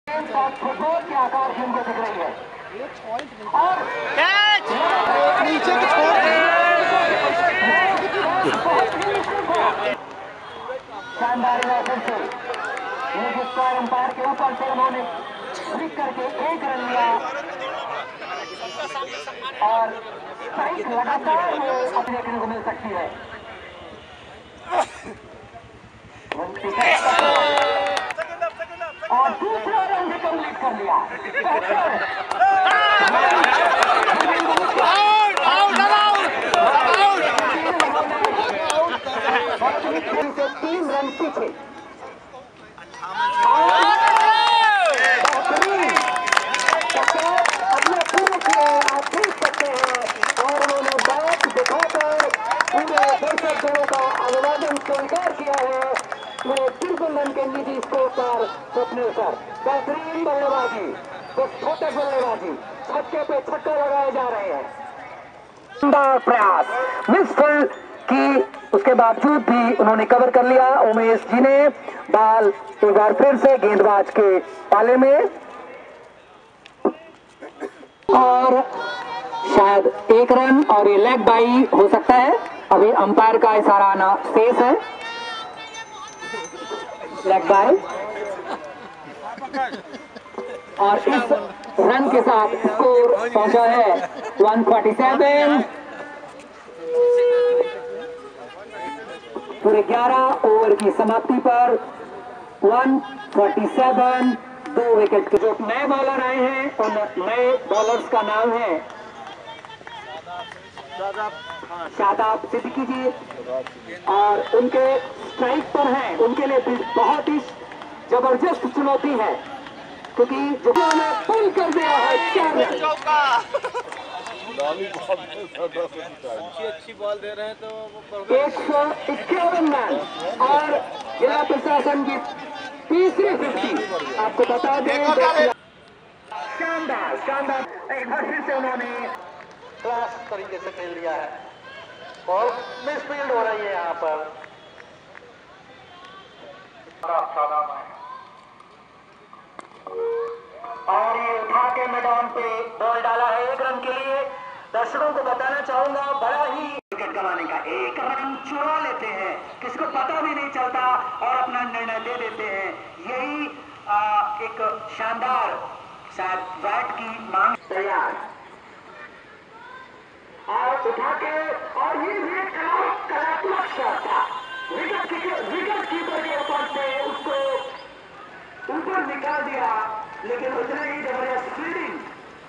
Football के आकार की उनको दिख रही है और नीचे की छोड़ शानदार इलाके से लेग स्क्वायर अंपायर के ऊपर से उन्होंने क्लिक करके एक रन लिया और स्ट्राइक लगातार वो देखने को मिल सकती है। और दूसरा रन भी कंप्लीट कर लिया। से 3 रन पीछे अपने पूरे किए आप देख सकते हैं और उन्होंने बैट दिखाकर पूरे दर्शकों का अभिवादन स्वीकार किया है। पूरे 53 रन के निजी स्कोर पर स्वप्निल सर बेहतरीन बल्लेबाजी, विस्फोटक बल्लेबाजी, छक्के पे छक्का लगाए जा रहे हैं। शानदार प्रयास मिसफिल की, उसके बावजूद भी उन्होंने कवर कर लिया। उमेश जी ने बाल एक बार फिर से गेंदबाज के पाले में और शायद 1 रन और ये लेग बाई हो सकता है। अभी अंपायर का इशारा आना शेष है। लेग बाई और इस रन के साथ स्कोर पहुंचा है 147। पूरे 11 ओवर की समाप्ति पर 147, 2 विकेट के जो नए बॉलर आए हैं उन नए बॉलर्स का नाम है शादाब सिद्दीकी जी और उनके स्ट्राइक पर हैं। उनके लिए बहुत ही जबरदस्त चुनौती है क्योंकि जो उन्होंने पुल कर दिया है 4 अच्छी बॉल दे रहे हैं तो 151 रन और जिला प्रशासन की तीसरी 50। आपको बता दें शानदार शानदार एक बार फिर से उन्होंने क्लास तरीके से खेल लिया है और मिसफील्ड हो रही है यहाँ पर। और ये उठा के मैदान पे बॉल डाला है 1 रन के लिए। दर्शकों को बताना चाहूंगा बड़ा ही विकेट कमाने का 1 रन चुरा लेते हैं, किसको पता भी नहीं चलता और अपना निर्णय दे देते हैं। यही एक शानदार शायद बैट की मांग तैयार और उठा के और ये भी एक कलात्मक शॉट था। विकेट कीपर के ऊपर से उसको ऊपर निकाल दिया लेकिन उतना ही जबरदस्त फील्डिंग।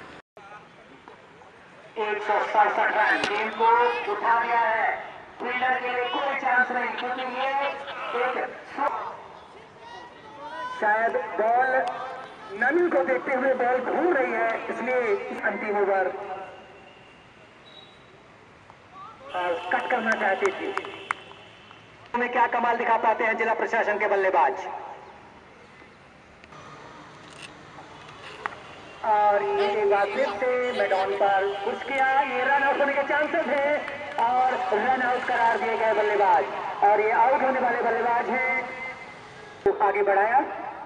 167 रन टीम को उठा दिया है। फील्डर के लिए कोई चांस नहीं क्योंकि ये एक शायद बॉल नमी को देखते हुए बॉल घूम रही है, इसलिए अंतिम ओवर कट करना चाहती थी। में क्या कमाल दिखा पाते हैं जिला प्रशासन के बल्लेबाज। और ये एक बार फिर से मैदान पर पुश किया। ये रन आउट होने के चांसेस हैं और रन आउट करार दिए गए बल्लेबाज और ये आउट होने वाले बल्लेबाज हैं। तो आगे बढ़ाया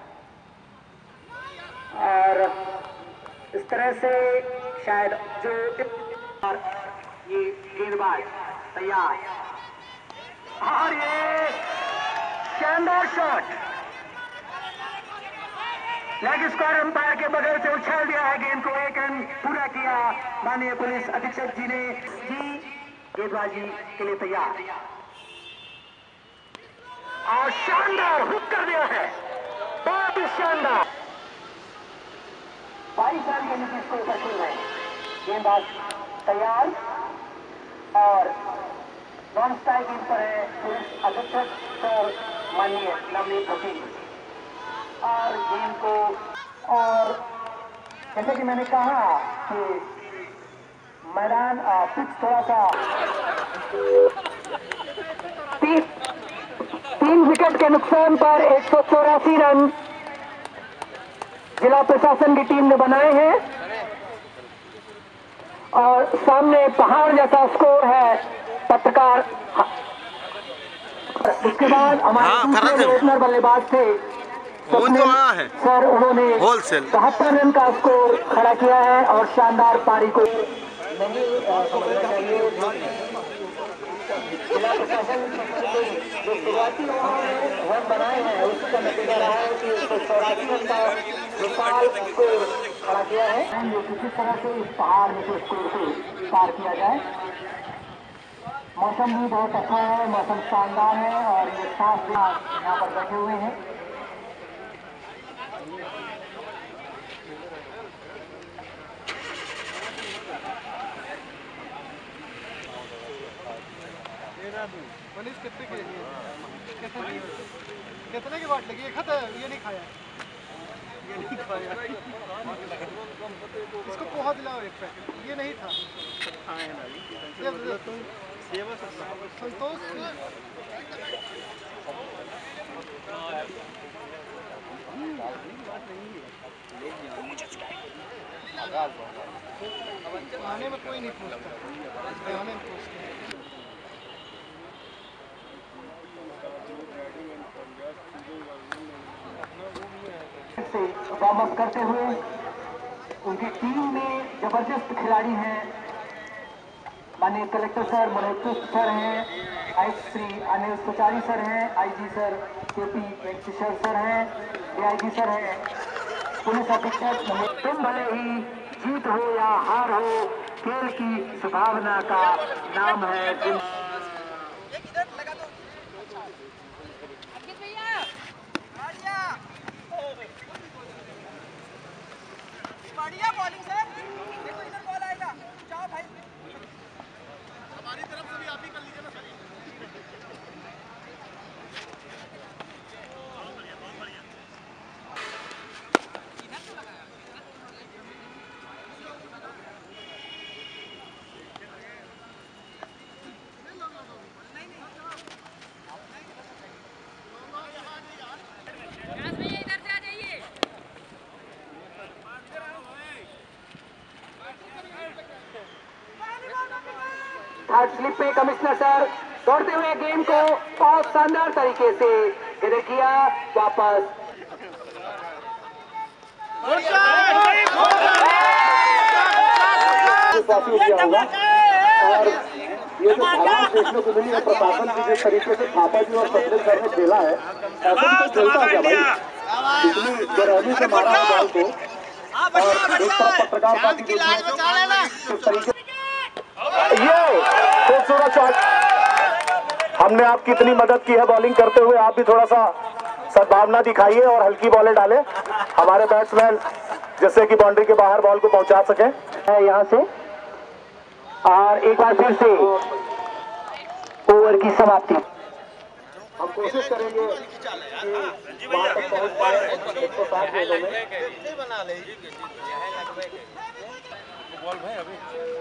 और इस तरह से शायद जो ये गेंदबाज तैयार और ये शानदार शॉट लेग स्क्वायर अंपायर के बगल से उछाल दिया है गेंद को। 1 रन पूरा किया माननीय पुलिस अधीक्षक जी ने। जी गेंदबाजी के लिए तैयार और शानदार हुक कर दिया है, बहुत ही शानदार। 22 रन के नीचे इसको ऊपर खेल रहे हैं। गेंदबाज तैयार और नॉन स्ट्राइक इन पर है पुलिस अधीक्षक और माननीय नवनीत वकील और गेंद को। और जैसे कि मैंने कहा कि मैदान पिच थोड़ा सा 3 विकेट के नुकसान पर 184 रन जिला प्रशासन की टीम ने बनाए हैं और सामने पहाड़ जैसा स्कोर है। पत्रकार उसके बाद हमारे दूसरे ओपनर बल्लेबाज थे जो आया है सर उन्होंने होलसेल 73 रन का स्कोर खड़ा किया है और शानदार पारी को नहीं समझना चाहिए। जिला प्रशासन जो शुरुआती रन बनाए हैं उसका नतीजा रहा है कि 184 रन का विशाल स्कोर खड़ा किया है। जो किसी तरह से इस पहाड़ के स्कोर को पार किया जाए। मौसम भी बहुत अच्छा है, मौसम शानदार है और ये साफ यहाँ पर बैठे हुए हैं। कितने की बात लगी? खत ये नहीं खाया, इसको पोहा दिलाओ एक पैकेट। ये नहीं था संतोष आने में कोई नहीं पूछता, आने में पूछते वार्म अप करते हुए उनकी टीम में जबरदस्त खिलाड़ी हैं। माननीय कलेक्टर सर मनोज सर हैं, आयुक्त श्री अनिल सुचारी सर हैं, IG sir KP Venkateshwar sir हैं, डीआईजी सर हैं, पुलिस अधीक्षक। तुम भले ही जीत हो या हार हो, खेल की संभावना का नाम है। बढ़िया बॉलिंग सर, देखो इधर बॉल आएगा, जाओ भाई। हमारी तरफ से भी आप ही कर लीजिए ना सर। थर्ड स्लिप पे कमिश्नर सर दौड़ते हुए गेम को बहुत शानदार तरीके से इधर किया वापस। और ये जो भावना देखने को मिली है प्रशासन की जिस तरीके से थापा जी और सचिन सर ने खेला है, ऐसा भी तो खेलता है क्या भाई? इतनी बेरहमी से मारा है बॉल को और एक तरफ पत्रकार पार्टी के किस तरीके ये खूबसूरत शॉट। हमने आपकी इतनी मदद की है बॉलिंग करते हुए, आप भी थोड़ा सा सद्भावना दिखाइए और हल्की बॉलें डालें हमारे बैट्समैन, जिससे कि बाउंड्री के बाहर बॉल को पहुंचा सके यहाँ से। और एक बार फिर से ओवर की समाप्ति। हम कोशिश करेंगे कि वहां तक पहुंच पाए 160 गेंदों में।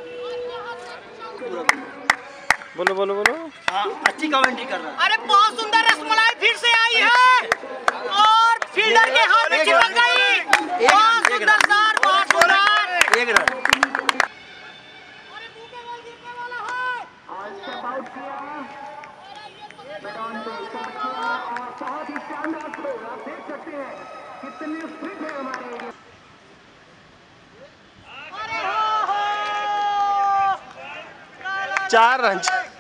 बोलो बोलो बोलो। हाँ, अच्छी कमेंट्री कर रहा है। अरे बहुत सुंदर रसमलाई फिर से आई है और फील्डर के हाथ में चिपक गई। बहुत सुंदर सर, बहुत सुंदर। एक रन। अरे बूके बॉल गिरने वाला है। आज स्टेप आउट किया, मैदान पे स्टेप किया और बहुत ही शानदार थ्रो। आप देख सकते हैं कितने फिट है हमारे। 4 रन।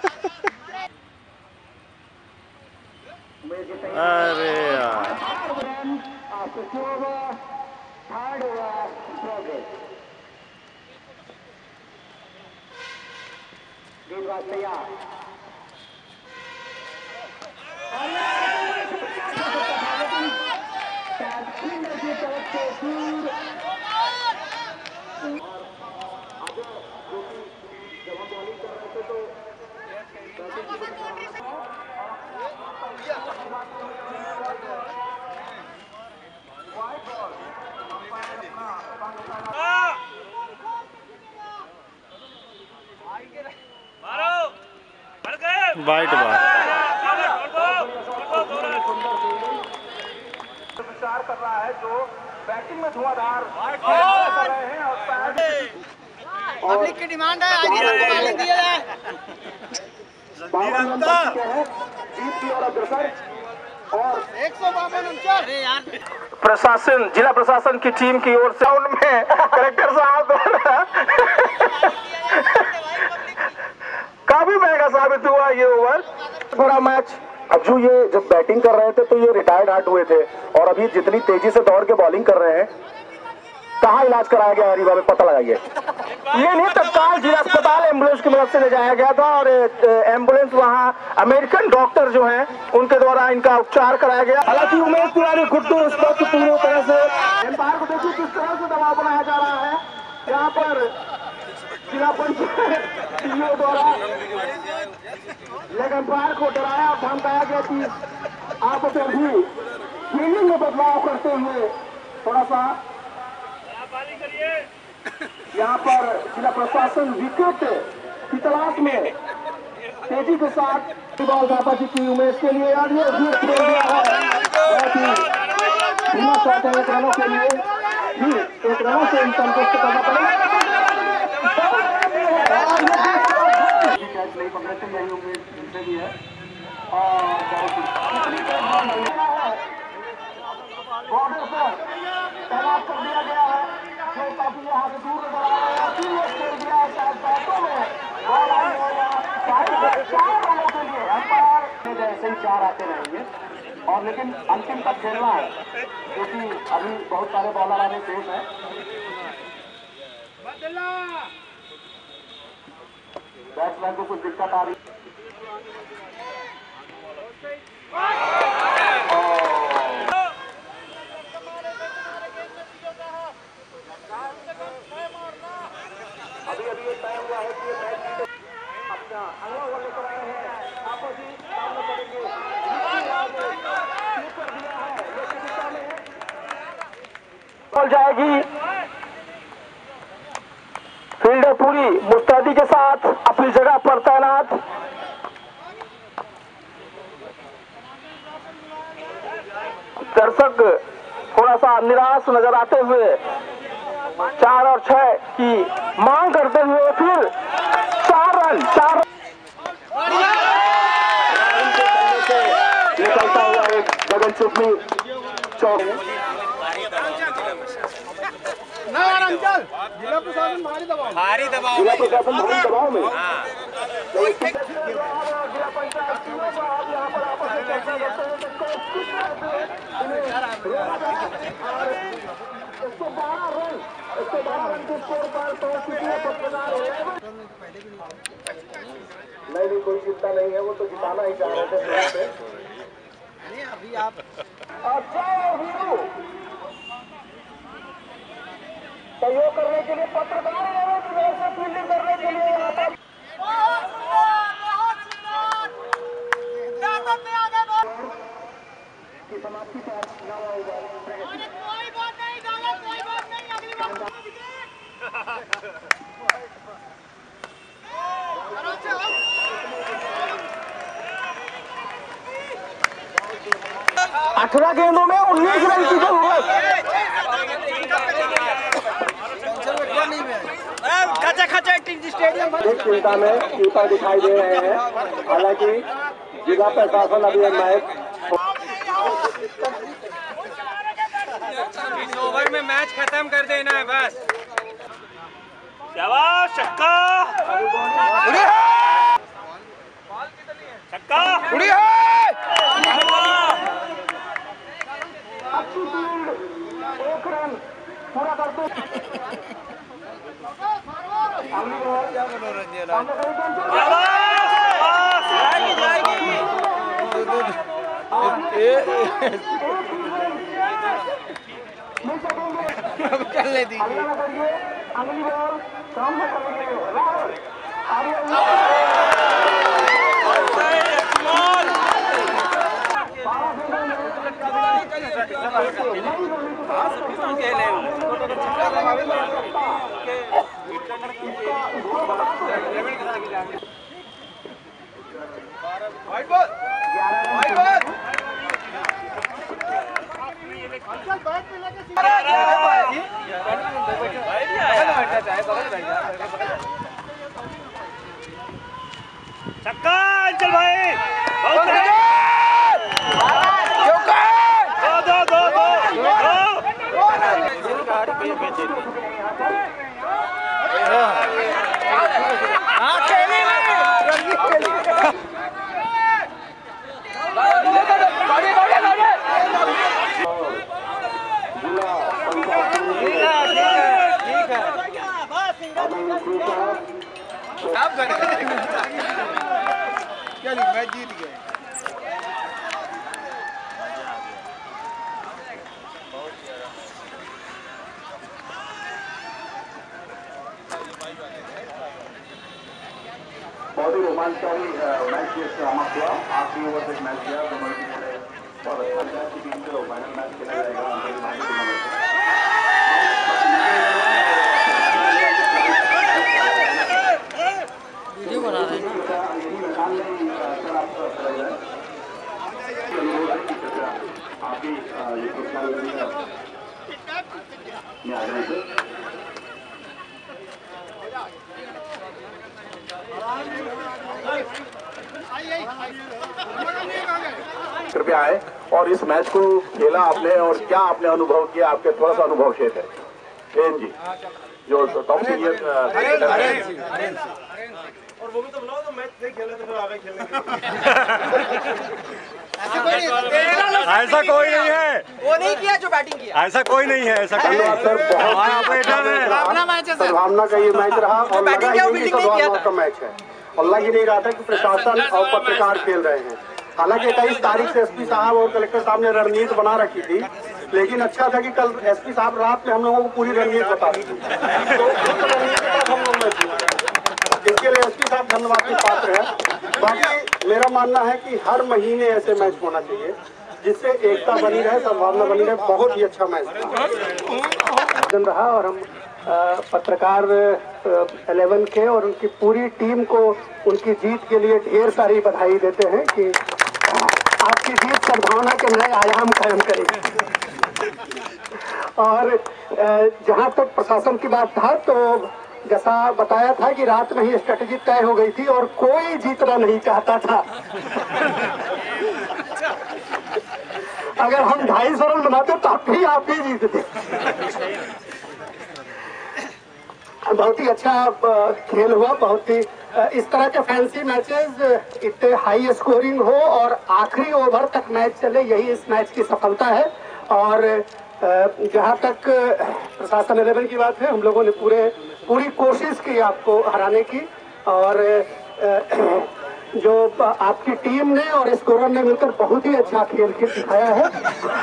अरे यार, गेंदबाज तैयार। फील्डर की तरफ से दूर जब हम बॉलिंग कर रहे थे तो वाइट बॉल। विचार कर रहा है जो बैटिंग में धुआंधार कर रहे हैं और पब्लिक की डिमांड है, आज इनको बॉलिंग दिया जाए। जीत की और अग्रसर और 152 प्रशासन, जिला प्रशासन की टीम की ओर से उनमें कलेक्टर साहब द्वारा काफी महंगा साबित हुआ ये ओवर। पूरा मैच अब जो ये जब बैटिंग कर रहे थे तो ये रिटायर्ड हार्ट हुए थे, और अभी जितनी तेजी से दौड़ के बॉलिंग कर रहे हैं, कहाँ इलाज कराया गया रीवा में पता लगाइए। ये नहीं, तत्काल जिला अस्पताल एम्बुलेंस की मदद से ले जाया गया था, और एम्बुलेंस वहाँ अमेरिकन डॉक्टर जो हैं उनके द्वारा इनका उपचार कराया गया। हालांकि उमेश तिवारी गुड्डू इस वक्त पूरी तरह से एम्पायर को देखिए किस तरह से दबाव बनाया जा रहा है। यहाँ पर जिला पंचायत सीईओ द्वारा लेग एम्पायर को डराया और धमकाया गया कि आप उसे भी फील्डिंग में बदलाव करते हुए थोड़ा सा। यहाँ पर जिला प्रशासन विकेट की तलाश में तेजी के साथ बॉल दाता जी की उमेश के लिए आ रही है। बहुत ही धीमा शॉट है, 1 रनों के लिए भी 1 रनों से संतुष्ट करना पड़ेगा। कैच नहीं पकड़े थे, यही उम्मीद जिनसे भी है। और बॉर्डर पर तैनात कर दिया गया है, जो काफी यहाँ से दूर नजर आ रहा है। खेल दिया है शायद बैटों में, बॉल आई हो या 4 रनों के लिए अंपायर जैसे ही 4 आते रहेंगे, और लेकिन अंतिम तक खेलना है, क्योंकि अभी बहुत सारे बॉलर आने शेष है। बैट्समैन को कुछ दिक्कत आ रही अभी ये तय हुआ है कि ये मैच अपना अगला ओवर लेकर आए हैं। आपस ही सामने करेंगे, बॉल जाएगी। फील्डर पूरी मुस्तैदी के साथ अपनी जगह पर तैनात। दर्शक थोड़ा सा निराश नजर आते हुए 4 और 6 की मांग करते हुए फिर 4 रन निकलता हुआ एक गगन चुपी चौक। जिला प्रशासन भारी दबाव में जिला पंचायत यहाँ पर आपस में चर्चा करते हुए 112 रन के स्कोर पर टॉस जीती है पत्रकार। नहीं, कोई चिंता नहीं है, वो तो जिताना ही चाह रहे थे। अभी आप सहयोग करने के लिए पत्रकार फील्डिंग करने के लिए यहाँ पर समाप्ति पर कोई बात नहीं, अगली बार 18 गेंदों में 19 रन की जरूरत। चिंता में कीपर दिखाई दे रहे हैं, हालांकि जिला प्रशासन अभी मैच इस ओवर में मैच खत्म कर देना है बस। शाबाश, छक्का छक्का अच्छी फील्ड, 1 रन पूरा करते। चलने दी अगली बॉल सामने करेंगे। छक्का अंचल भाई, बहुत मैं जीत गया। बहुत ही रोमांचकारी मैच ये समाप्त हुआ। आखिरी ओवर तक मैच गया, दोनों टीमों ने बहुत अच्छा मैच की टीम से फाइनल मैच खेला जाएगा। वीडियो बना रहे हैं आप भी ये पुरस्कार में आ जाए। कृपया आए और इस मैच को खेला आपने और क्या आपने अनुभव किया, आपके थोड़ा सा अनुभव शेयर है एन जी जो टॉप सीनियर। और वो भी तो बुलाओ, तो मैच नहीं खेले तो फिर आगे खेलेंगे। ऐसा कोई नहीं है, वो नहीं किया जो बैटिंग किया। ऐसा कोई नहीं है, ऐसा कोई सद्भावना का ये मैच रहा और सद्भावना का मैच है और लग ही नहीं रहा था कि प्रशासन और पत्रकार खेल रहे हैं। हालांकि 21 तारीख से एसपी साहब और कलेक्टर साहब ने रणनीति बना रखी थी, लेकिन अच्छा था कि कल एसपी साहब रात में हम लोगों को पूरी रणनीति बता दी थी, तो हम लोग इसके लिए एसपी साहब धन्यवाद के पात्र है। बाकी मेरा मानना है कि हर महीने ऐसे मैच होना चाहिए जिससे एकता बनी रहे, सद्भावना बनी रहे। बहुत ही अच्छा मैच रहा और हम पत्रकार 11 के और उनकी पूरी टीम को उनकी जीत के लिए ढेर सारी बधाई देते हैं कि आपकी जीत सद्भावना के नए आयाम कायम करेगी। और जहां तक प्रशासन की बात था, तो जैसा बताया था कि रात में ही स्ट्रेटेजी तय हो गई थी और कोई जीतना नहीं चाहता था। अगर हम 250 रन बनाते तब भी आप ही जीतते। बहुत ही अच्छा खेल हुआ, बहुत ही इस तरह के फैंसी मैचेस इतने हाई स्कोरिंग हो और आखिरी ओवर तक मैच चले, यही इस मैच की सफलता है। और जहां तक प्रशासन 11 की बात है, हम लोगों ने पूरी कोशिश की आपको हराने की और जो आपकी टीम ने और स्कोरर ने मिलकर बहुत ही अच्छा खेल के दिखाया है।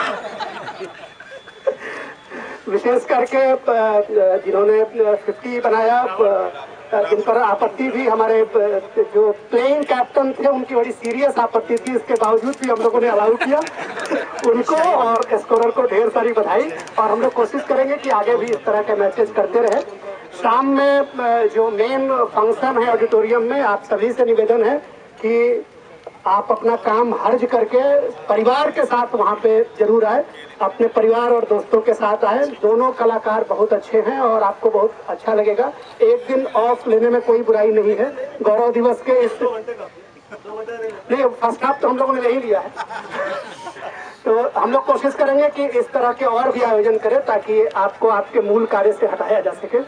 विशेष करके जिन्होंने 50 बनाया, जिन पर आपत्ति भी हमारे जो प्लेइंग कैप्टन थे उनकी बड़ी सीरियस आपत्ति थी, इसके बावजूद भी हम लोगों ने अलाउ किया उनको और स्कोरर को ढेर सारी बधाई। और हम लोग कोशिश करेंगे कि आगे भी इस तरह के मैचेस करते रहे। शाम में जो मेन फंक्शन है ऑडिटोरियम में, आप सभी से निवेदन है कि आप अपना काम हर्ज करके परिवार के साथ वहाँ पे जरूर आए, अपने परिवार और दोस्तों के साथ आए। दोनों कलाकार बहुत अच्छे हैं और आपको बहुत अच्छा लगेगा। एक दिन ऑफ लेने में कोई बुराई नहीं है। गौरव दिवस के इस नहीं, फर्स्ट हाफ तो हम लोगों ने नहीं लिया है। तो हम लोग कोशिश करेंगे कि इस तरह के और भी आयोजन करें ताकि आपको आपके मूल कार्य से हटाया जा सके।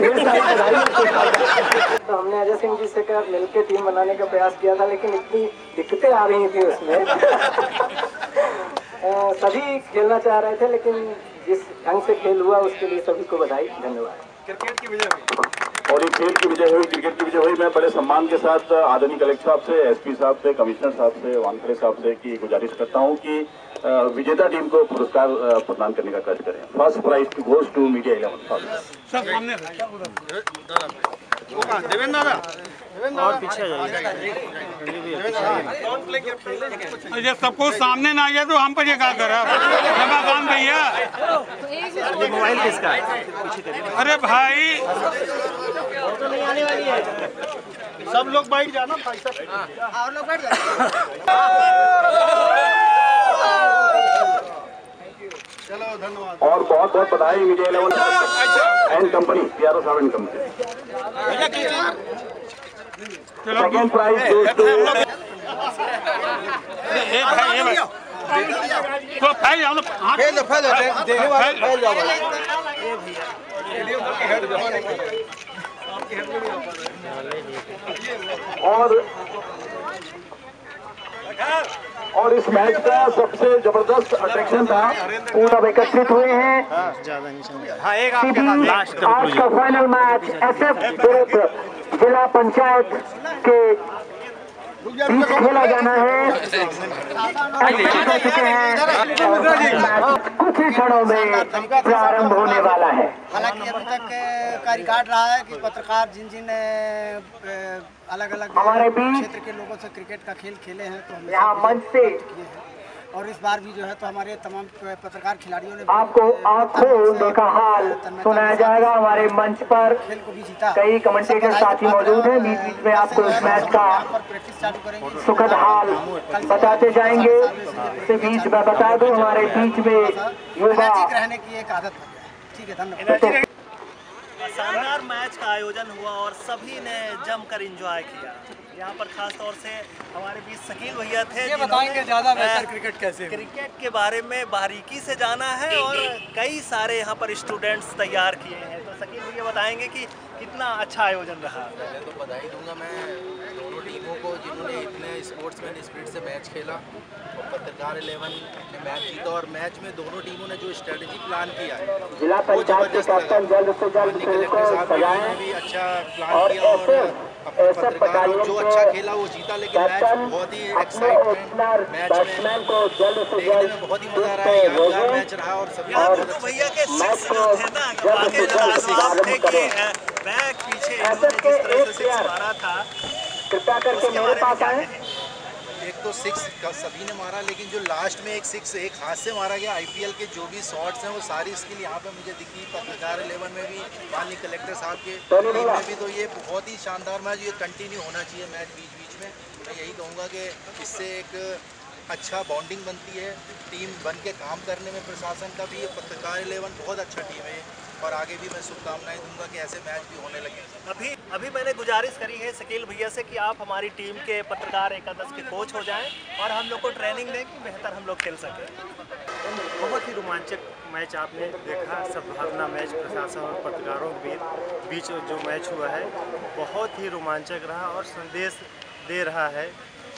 तो हमने अजय सिंह जी से मिलकर टीम बनाने का प्रयास किया था, लेकिन इतनी दिक्कतें आ रही थी उसमें। सभी खेलना चाह रहे थे, लेकिन जिस ढंग से खेल हुआ उसके लिए सभी को बधाई, धन्यवाद। क्रिकेट की विजय हुई और ये खेल की विजय हुई, क्रिकेट की विजय हुई। मैं बड़े सम्मान के साथ आदरणीय कलेक्टर साहब से, एसपी साहब से, कमिश्नर साहब से, वानखड़े साहब से की गुजारिश करता हूं कि विजेता टीम को पुरस्कार प्रदान करने का कार्य करें। First prize goes to media 11। सब सामने देवेंद्र दादा और पीछे जब सबको सामने ना आ जाए तो हम पर ये क्या करा रमाकांत भैया। मोबाइल किसका है? अरे भाई सब लोग बैठ जाना भाई साहब, और लोग बैठ जाए। चलो धन्यवाद और बहुत बहुत बधाई मीडिया 11 एंड कंपनी, PRO साहब and company. Second prize goes to तो फैल जाओ, फैल जाओ, अरे भैया और इस मैच का सबसे जबरदस्त अट्रैक्शन था, पूरा एकत्रित हुए हैं। हाँ एक आपके साथ लास्ट आज का फाइनल मैच SF विरुद्ध जिला पंचायत के बीच खेला जाना है। कुछ ही क्षणों में प्रारंभ होने वाला है। हालांकि अभी तक का रिकॉर्ड रहा है कि पत्रकार जिन जिन अलग अलग हमारे बीच क्षेत्र के लोगों से क्रिकेट का खेल खेले हैं तो हम यहाँ मंच से किए हैं। और इस बार भी जो है तो हमारे तमाम पत्रकार खिलाड़ियों ने आपको आंखों का हाल सुनाया जाएगा हमारे मंच पर। खेल को भी जीता। कई कमेंटेटर साथी मौजूद हैं। बीच बीच में आपको इस मैच का प्रैक्टिस चालू करेंगे। सुखद हाल बताते जाएंगे। इसके बीच में बता दूं हमारे बीच में युवा रहने की एक आदत है। ठीक है, धन्यवाद। शानदार मैच का आयोजन हुआ और सभी ने जमकर एंजॉय किया। यहाँ पर खास तौर से हमारे बीच शकील भैया थे, ये बताएंगे ज़्यादा बेहतर क्रिकेट कैसे। क्रिकेट के बारे में बारीकी से जाना है और कई सारे यहाँ पर स्टूडेंट्स तैयार किए हैं। तो शकील भैया बताएंगे कि कितना अच्छा आयोजन रहा। पहले तो बधाई दूंगा मैं दोनों टीमों को जिन्होंने इतने स्पोर्ट्समैन स्पिरिट से मैच खेला और पत्रकार 11 ने मैच जीता। और मैच में दोनों टीमों ने जो स्ट्रेटजी प्लान किया है जिला पंचायत के कैप्टन जल्द से जल्द भी अच्छा प्लान किया और पत्रकार जो अच्छा खेला वो जीता। लेकिन मैच बहुत ही एक्साइटमेंट मैच में देखने में बहुत ही मजा आ रहा है। यादगार मैच रहा और सभी भैया के सिक्स जो थे ना, वाकई लाजवाब थे कि बैक पीछे इन्होंने जिस तरह से सिक्स मारा था। कृपया करके मेरे पास आए। एक तो सिक्स सभी ने मारा, लेकिन जो लास्ट में एक सिक्स एक हाथ से मारा गया। IPL के जो भी शॉट्स हैं वो सारी स्किल यहाँ पे मुझे दिखी। पत्रकार 11 में भी, माननीय कलेक्टर साहब के टीम में भी। तो ये बहुत ही शानदार मैच, ये कंटिन्यू होना चाहिए मैच बीच बीच में। मैं यही कहूँगा कि इससे एक अच्छा बॉन्डिंग बनती है, टीम बन के काम करने में। प्रशासन का भी ये पत्रकार 11 बहुत अच्छा टीम है और आगे भी मैं शुभकामनाएं दूंगा कि ऐसे मैच भी होने लगे। अभी मैंने गुजारिश करी है शकील भैया से कि आप हमारी टीम के पत्रकार एकादश के कोच हो जाएं और हम लोग को ट्रेनिंग दें कि बेहतर हम लोग खेल सकें। बहुत ही रोमांचक मैच आपने देखा। सद्भावना मैच प्रशासन और पत्रकारों के बीच जो मैच हुआ है बहुत ही रोमांचक रहा और संदेश दे रहा है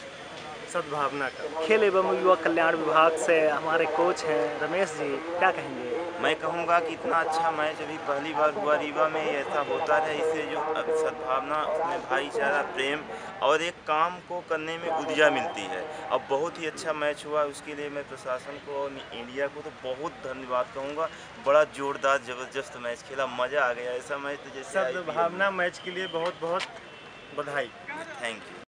सद्भावना का। खेल एवं युवा कल्याण विभाग से हमारे कोच हैं रमेश जी, क्या कहेंगे? मैं कहूँगा कि इतना अच्छा मैच अभी पहली बार हुआ रीवा में। ऐसा होता है इससे जो सद्भावना, उसमें भाईचारा, प्रेम और एक काम को करने में ऊर्जा मिलती है। अब बहुत ही अच्छा मैच हुआ, उसके लिए मैं प्रशासन को और इंडिया को तो बहुत धन्यवाद कहूँगा। बड़ा जोरदार ज़बरदस्त मैच खेला, मज़ा आ गया। ऐसा मैच तो जैसे सद्भावना मैच के लिए बहुत बहुत बधाई। Thank you.